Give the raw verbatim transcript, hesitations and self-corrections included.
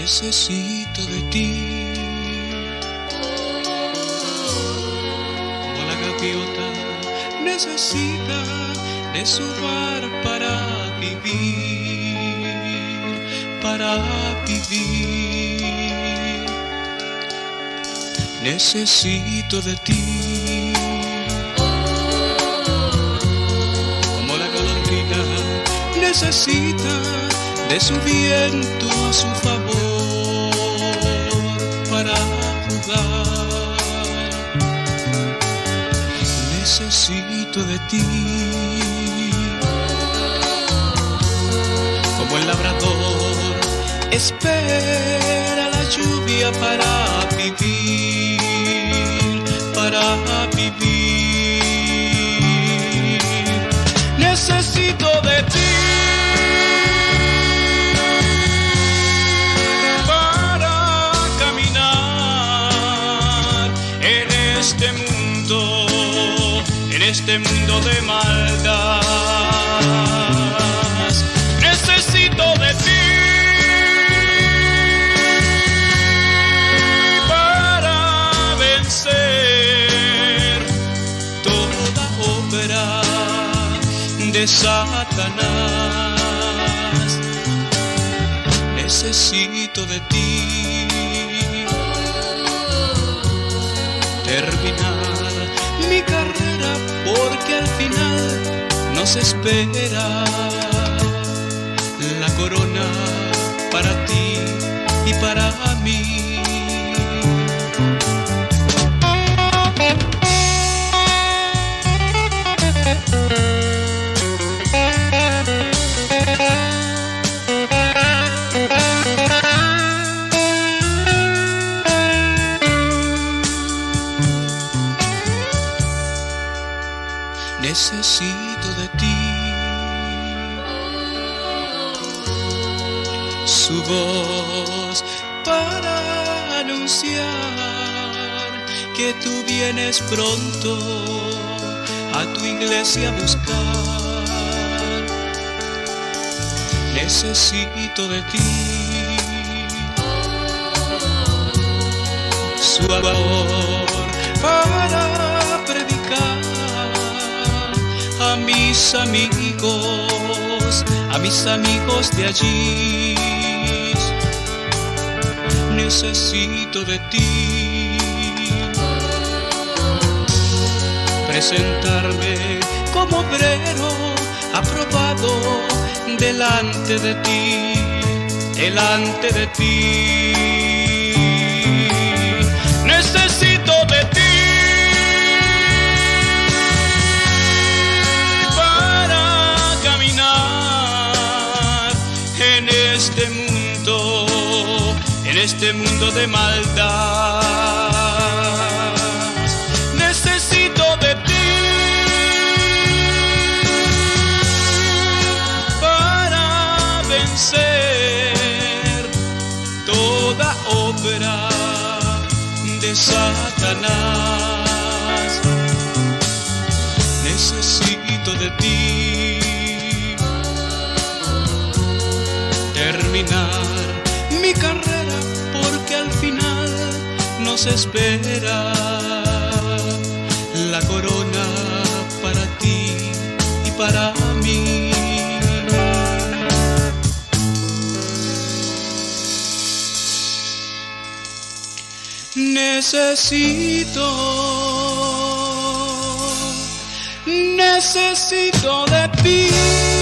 necesito de ti. Como la gaviota necesita de su mar para vivir, para vivir. Necesito de ti. Como la golondrina necesita de su viento a su favor para jugar. Necesito de ti. Como el labrador espera la lluvia para vivir, para vivir. Necesito de ti. Este mundo, en este mundo de maldad, necesito de ti para vencer toda obra de Satanás. Necesito de ti. Terminar mi carrera porque al final nos espera la corona para ti y para mí. Necesito de ti. Su voz para anunciar que tú vienes pronto a tu iglesia a buscar. Necesito de ti. Su amor para predicar a mis amigos, a mis amigos de allí. Necesito de ti. Presentarme como obrero aprobado delante de ti, delante de ti. Necesito de ti. Este mundo, en este mundo de maldad, necesito de ti para vencer toda obra de Satanás. Necesito de ti. Terminar mi carrera porque al final nos espera la corona para ti y para mí. Necesito, necesito de ti.